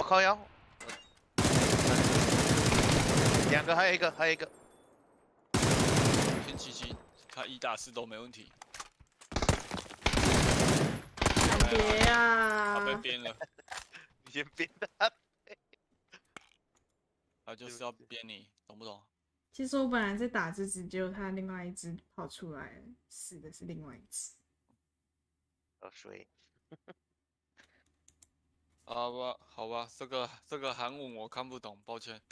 靠腰，两个，还有一个， 先77，他1打4都没问题。 别他被啊！ 编了， 你先编他。 他就是要编你，懂不懂？ 其实我本来在打这只，结果他另外一只跑出来了，死的是另外一只。 好水。 好吧，好吧，这个韩文我看不懂，抱歉。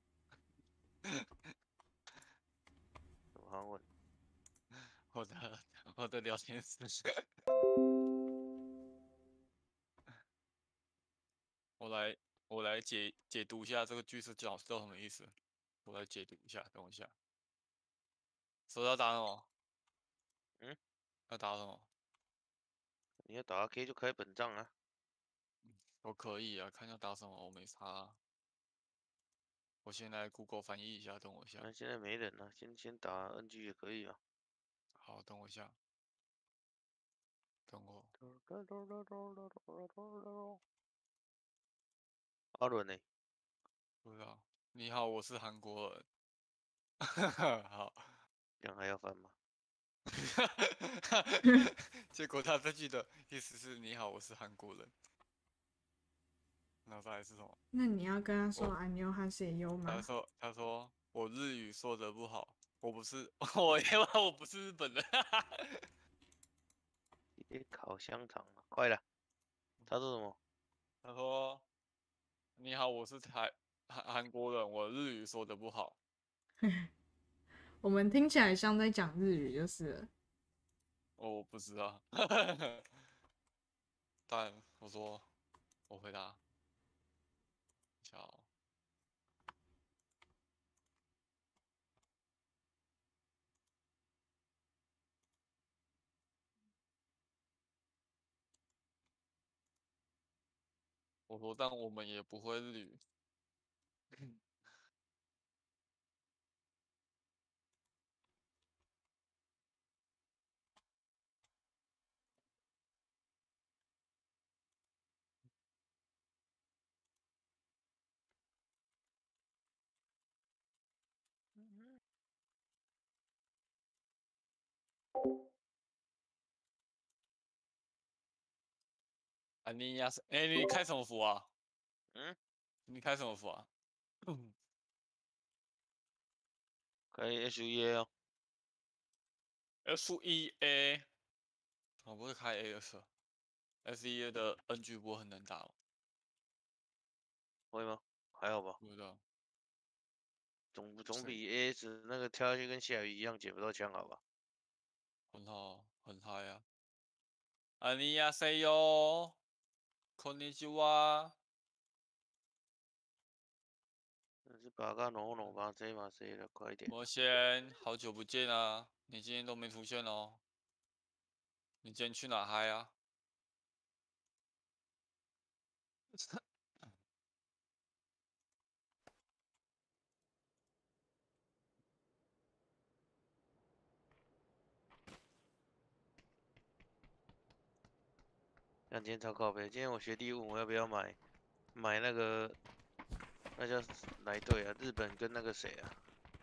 什么韩文？ 我的聊天室，我来我来解读一下这个句子叫什么意思。我来解读一下，等我一下。手要打什么？ 嗯， 要打什么？ 你要打 K 就开本账啊。 我可以啊，看要打什么，我没差啊。我先来 Google 翻译一下，等我一下。 那现在没人了，先打 NG 也可以啊。 好，等我一下。等我。 阿伦呢？ 不知道。你好，我是韩国人。好。 这样还要翻吗？ 结果他这句的意思是你好，我是韩国人。然后再来是什么？ 那你要跟他说“안녕하세요”吗？ 他说我日语说的不好，我不是我因为我不是日本人。 别烤香肠了，快了。他说什么？ 他说你好，我是韩国人，我日语说的不好。 我们听起来像在讲日语就是了。 我不知道。但我说我回答。小。我说但我们也不会日语。啊，你呀，哎，你开什么服啊？ 嗯， 你开什么服啊？ 开 SEA 哦。 SEA，我不会开 AS。SEA 的 NG 波很难打哦。 会吗？还好吧， 不知道。 总比 AS 那个跳下去跟下雨一样捡不到枪好吧？ 很好，很嗨啊！안녕하세요，こんにちは。 那是把个弄吧，这嘛谁了，快点。 魔仙，好久不见啊！你今天都没出现哦。你今天去哪嗨啊？ 今天超靠北，今天我学弟问我要不要买那个，那叫哪一队啊？日本跟那个谁啊？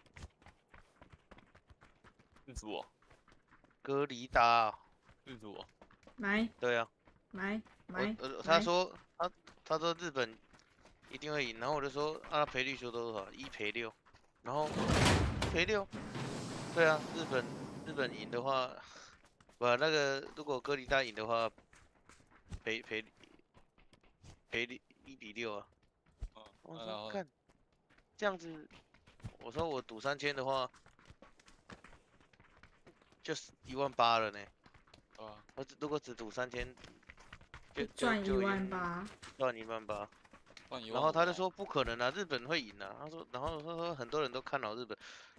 日主哦， 哥离达哦。 日主哦。 买对啊， 买买他买， 说他说日本一定会赢，然后我就说啊，赔率说多少？1赔6，然后1赔6。对啊，日本赢的话，那个如果哥离达赢的话，赔赔赔1比6啊。我然后呢？ 说干这样子，我说我赌3000的话，就是18000了呢。 啊， 我如果只赌3000， 赚就已 18000。 经赚18000。 换15000。 然后他就说不可能啊，日本会赢啊。然后他说很多人都看好日本，